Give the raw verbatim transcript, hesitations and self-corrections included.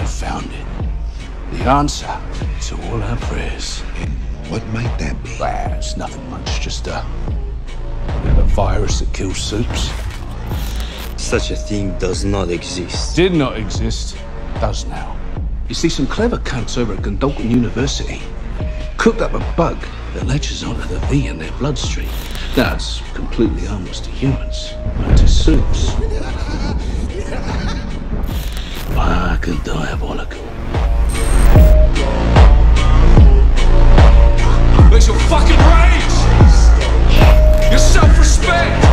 found it. The answer to all our prayers. And what might that be? Well, it's nothing much, just a, a virus that kills soups. Such a thing does not exist. Did not exist, does now. You see, some clever cunts over at Gundolkin University cooked up a bug that latches onto the V in their bloodstream. Now, it's completely harmless to humans, but to soups. Fucking diabolical. Where's your fucking rage? Your self-respect?